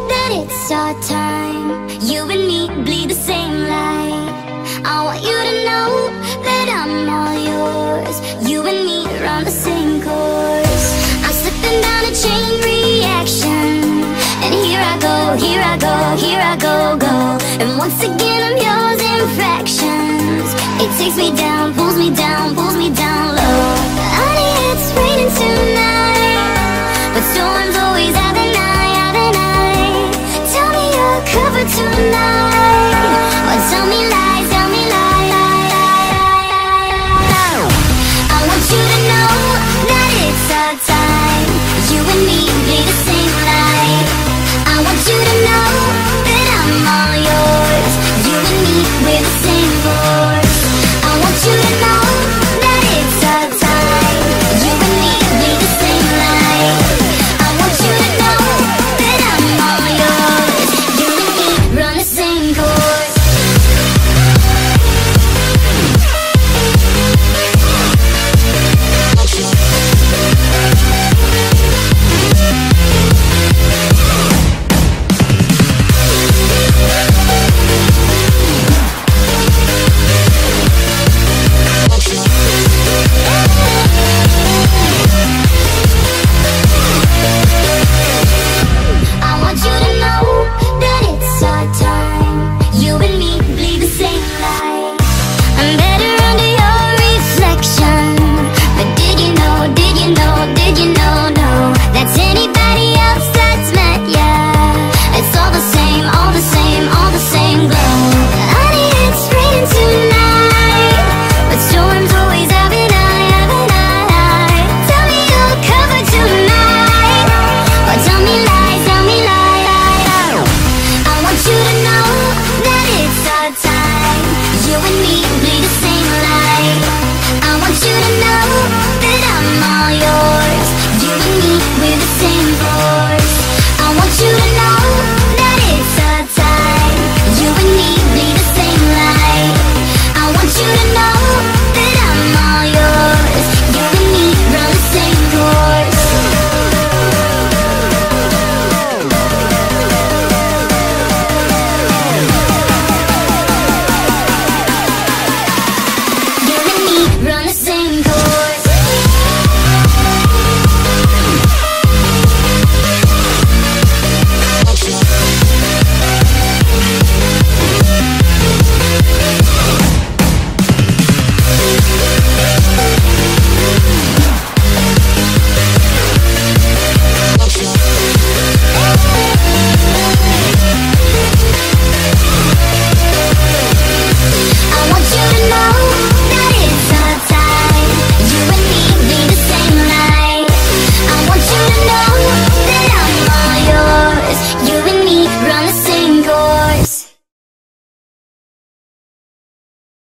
that it's our time. You and me bleed the same light. I want you to know that I'm all yours. You and me run the same course. I'm slipping down a chain reaction, and here I go, here I go, here I go, go. And once again I'm yours in fractions. It takes me down, pulls me down, pulls me down low. Honey, it's raining tonight, but storms always have a night, have a night. Tell me you're covered tonight, or tell me lies, tell me lies. I want you to know that it's our time. You and me bleed the same light. I want you to know that I'm all yours. You and me, we're the same force. I want you to know that it's our time. You and me bleed the same light. I want you to know that I'm all yours. You and me run the same course. You to know